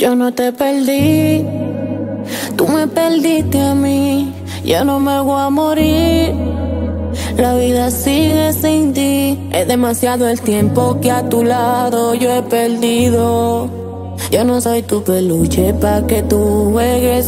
Yo no te perdí, tú me perdiste a mí. Ya no me voy a morir, la vida sigue sin ti. Es demasiado el tiempo que a tu lado yo he perdido. Yo no soy tu peluche pa' que tú juegues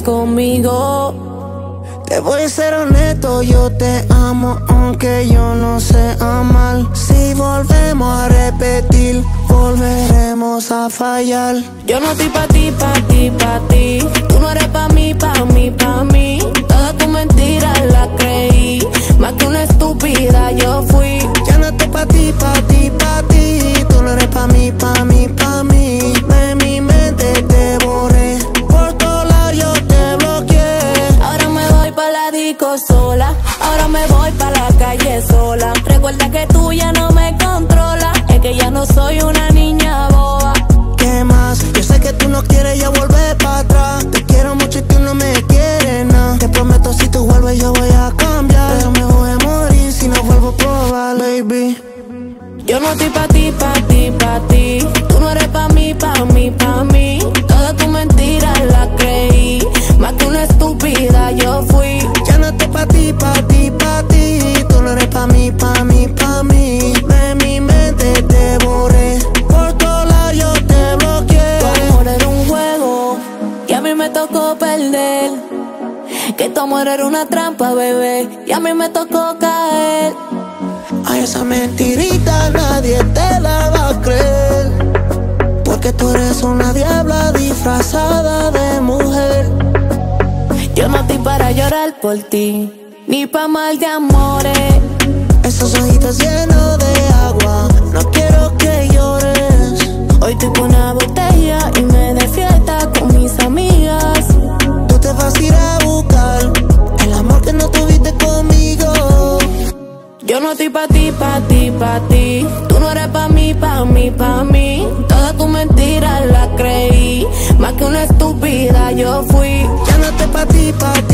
conmigo. Te voy a ser honesto, yo te amo aunque yo no sé amar. Si volvemos a repetir, volveremos a fallar. Yo no estoy pa' ti, pa' ti, pa' ti. Tú no eres pa' mí, pa' mí, pa' mí. Todas tus mentiras las creí, más que una estúpida yo fui. Ya no estoy pa' ti, pa' ti, pa' ti. Tú no eres pa' mí, pa' mí, pa' mí. De mi mente te borré, por todos lados yo te bloqueé. Ahora me voy pa' la disco sola, ahora me voy pa' la calle sola. Recuerda que tú ya no me controlas, es que ya no soy una niña boba. ¿Qué más? Yo sé que tú no quieres ya volver pa' atrás. Te quiero mucho y tú no me quieres nada. Te prometo si tú vuelves yo voy a cambiar, pero me voy a morir si no vuelvo a probar, baby. Yo no estoy pa' ti, pa' ti, pa' ti. Tú no eres pa' mí, pa' mí, pa' mí. Todas tus mentiras las creí, más que una estúpida yo fui. Ya no estoy pa' ti, pa' ti, pa' ti. Tú no eres pa' mí, pa' mí, pa' mí. De mi mente te borré, por todos lados yo te bloqueé. Tu amor era un juego y a mí me tocó perder. Que tu amor era una trampa, bebé, y a mí me tocó caer. A esa mentirita nadie te la va a creer, porque tú eres una diabla disfrazada de mujer. Yo no estoy para llorar por ti, ni pa' mal de amores. Esos ojitos llenos de agua, no quiero que llores. Hoy estoy con una botella y me de fiesta con mis amigas. Tú te vas a ir a buscar el amor que no tuviste conmigo. Yo no estoy pa' ti, pa' ti, pa' ti. Tú no eres pa' mí, pa' mí, pa' mí. Todas tus mentiras las creí, más que una estúpida yo fui. Ya no estoy pa' ti, pa' ti.